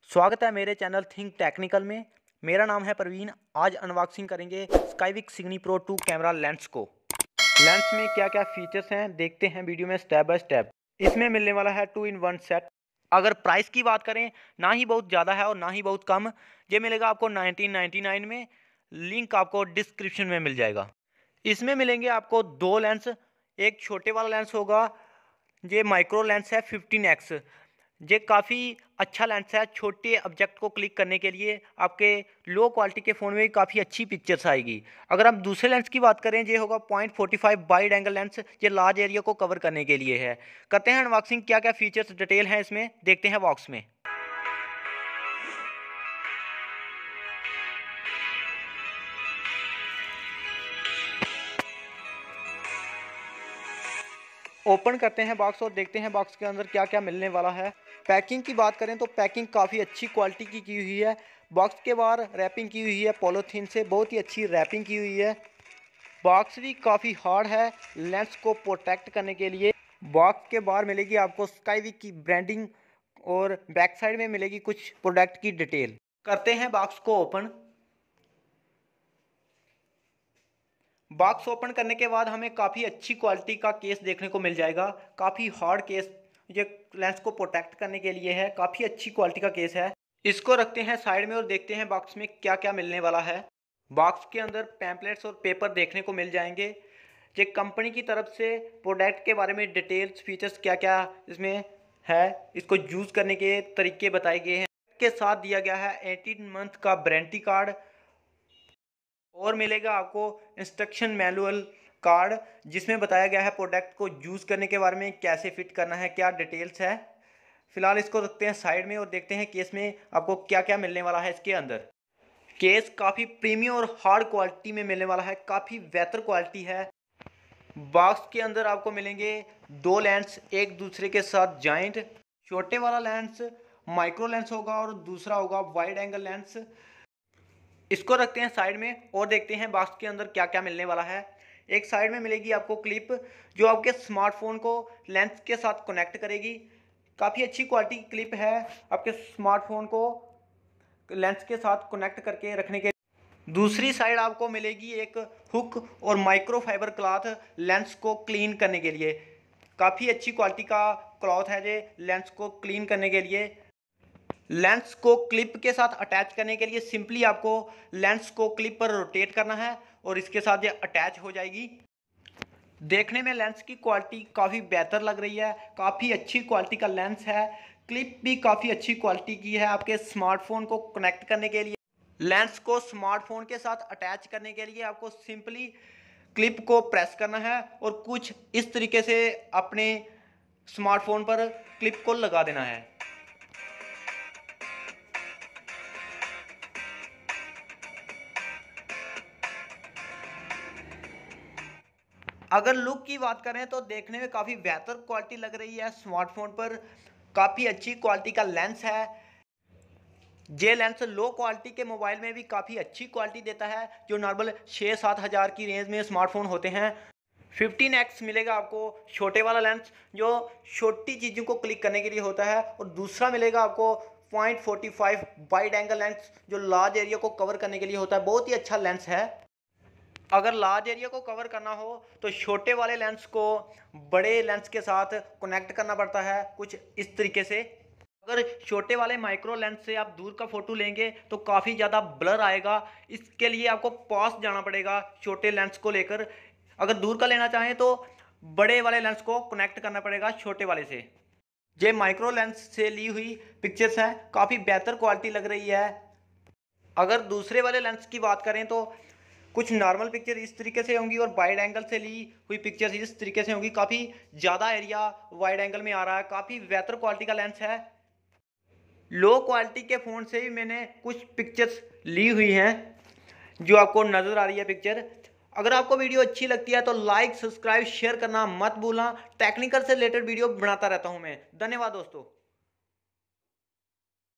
स्वागत है मेरे चैनल थिंक टेक्निकल में। मेरा नाम है प्रवीण। आज अनबॉक्सिंग करेंगे Skyvik Signi pro 2 camera lens को। लेंस में क्या क्या फीचर्स हैं देखते हैं वीडियो में स्टेप बाय स्टेप। इसमें मिलने वाला है 2-in-1 सेट। अगर प्राइस की बात करें, ना ही बहुत ज़्यादा है और ना ही बहुत कम। ये मिलेगा आपको 1999 में। लिंक आपको डिस्क्रिप्शन में मिल जाएगा। इसमें मिलेंगे आपको दो लेंस। एक छोटे वाला लेंस होगा, ये माइक्रो लेंस है 15x। ये काफ़ी अच्छा लेंस है छोटे ऑब्जेक्ट को क्लिक करने के लिए। आपके लो क्वालिटी के फ़ोन में भी काफ़ी अच्छी पिक्चर्स आएगी। अगर हम दूसरे लेंस की बात करें, ये होगा 0.45 वाइड एंगल लेंस। ये लार्ज एरिया को कवर करने के लिए है। करते हैं अनबॉक्सिंग, क्या क्या फीचर्स डिटेल हैं इसमें देखते हैं बॉक्स में। ओपन करते हैं बॉक्स और देखते हैं बॉक्स के अंदर क्या क्या मिलने वाला है। पैकिंग की बात करें तो पैकिंग काफ़ी अच्छी क्वालिटी की हुई है। बॉक्स के बाहर रैपिंग की हुई है पॉलीथीन से, बहुत ही अच्छी रैपिंग की हुई है। बॉक्स भी काफ़ी हार्ड है लेंस को प्रोटेक्ट करने के लिए। बॉक्स के बाहर मिलेगी आपको स्काईविक की ब्रांडिंग और बैक साइड में मिलेगी कुछ प्रोडक्ट की डिटेल। करते हैं बॉक्स को ओपन। बॉक्स ओपन करने के बाद हमें काफ़ी अच्छी क्वालिटी का केस देखने को मिल जाएगा। काफ़ी हार्ड केस ये लेंस को प्रोटेक्ट करने के लिए है। काफ़ी अच्छी क्वालिटी का केस है। इसको रखते हैं साइड में और देखते हैं बॉक्स में क्या क्या मिलने वाला है। बॉक्स के अंदर पैम्पलेट्स और पेपर देखने को मिल जाएंगे। ये कंपनी की तरफ से प्रोडक्ट के बारे में डिटेल्स, फीचर्स क्या क्या इसमें है, इसको यूज़ करने के तरीके बताए गए हैं। के साथ दिया गया है 18 मंथ का वारंटी कार्ड और मिलेगा आपको इंस्ट्रक्शन मैनुअल कार्ड, जिसमें बताया गया है प्रोडक्ट को यूज़ करने के बारे में, कैसे फिट करना है, क्या डिटेल्स है। फिलहाल इसको रखते हैं साइड में और देखते हैं केस में आपको क्या क्या मिलने वाला है। इसके अंदर केस काफ़ी प्रीमियम और हार्ड क्वालिटी में मिलने वाला है, काफ़ी बेहतर क्वालिटी है। बॉक्स के अंदर आपको मिलेंगे दो लेंस एक दूसरे के साथ जॉइंट। छोटे वाला लेंस माइक्रो लेंस होगा और दूसरा होगा वाइड एंगल लेंस। इसको रखते हैं साइड में और देखते हैं बॉक्स के अंदर क्या क्या मिलने वाला है। एक साइड में मिलेगी आपको क्लिप, जो आपके स्मार्टफोन को लेंस के साथ कनेक्ट करेगी। काफ़ी अच्छी क्वालिटी की क्लिप है, आपके स्मार्टफोन को लेंस के साथ कनेक्ट करके रखने के। दूसरी साइड आपको मिलेगी एक हुक और माइक्रो फाइबर क्लॉथ लेंस को क्लीन करने के लिए। काफ़ी अच्छी क्वालिटी का क्लॉथ है ये लेंस को क्लीन करने के लिए। लेंस को क्लिप के साथ अटैच करने के लिए सिंपली आपको लेंस को क्लिप पर रोटेट करना है और इसके साथ ये अटैच हो जाएगी। देखने में लेंस की क्वालिटी काफ़ी बेहतर लग रही है, काफ़ी अच्छी क्वालिटी का लेंस है। क्लिप भी काफ़ी अच्छी क्वालिटी की है आपके स्मार्टफोन को कनेक्ट करने के लिए। लेंस को स्मार्टफोन के साथ अटैच करने के लिए आपको सिंपली क्लिप को प्रेस करना है और कुछ इस तरीके से अपने स्मार्टफोन पर क्लिप को लगा देना है। अगर लुक की बात करें तो देखने में काफ़ी बेहतर क्वालिटी लग रही है स्मार्टफोन पर। काफ़ी अच्छी क्वालिटी का लेंस है। ये लेंस लो क्वालिटी के मोबाइल में भी काफ़ी अच्छी क्वालिटी देता है, जो नॉर्मल 6-7 हज़ार की रेंज में स्मार्टफोन होते हैं। 15x मिलेगा आपको छोटे वाला लेंस, जो छोटी चीज़ों को क्लिक करने के लिए होता है, और दूसरा मिलेगा आपको 0.45 वाइड एंगल लेंस, जो लार्ज एरिया को कवर करने के लिए होता है। बहुत ही अच्छा लेंस है। अगर लार्ज एरिया को कवर करना हो तो छोटे वाले लेंस को बड़े लेंस के साथ कनेक्ट करना पड़ता है कुछ इस तरीके से। अगर छोटे वाले माइक्रो लेंस से आप दूर का फोटो लेंगे तो काफ़ी ज़्यादा ब्लर आएगा। इसके लिए आपको पास जाना पड़ेगा छोटे लेंस को लेकर। अगर दूर का लेना चाहें तो बड़े वाले लेंस को कनेक्ट करना पड़ेगा छोटे वाले से। ये माइक्रो लेंस से ली हुई पिक्चर्स हैं, काफ़ी बेहतर क्वालिटी लग रही है। अगर दूसरे वाले लेंस की बात करें तो कुछ नॉर्मल पिक्चर इस तरीके से होंगी और वाइड एंगल से ली हुई पिक्चर्स इस तरीके से होंगी। काफ़ी ज़्यादा एरिया वाइड एंगल में आ रहा है। काफ़ी बेहतर क्वालिटी का लेंस है। लो क्वालिटी के फ़ोन से भी मैंने कुछ पिक्चर्स ली हुई हैं, जो आपको नज़र आ रही है पिक्चर। अगर आपको वीडियो अच्छी लगती है तो लाइक, सब्सक्राइब, शेयर करना मत भूलना। टेक्निकल से रिलेटेड वीडियो बनाता रहता हूँ मैं। धन्यवाद दोस्तों।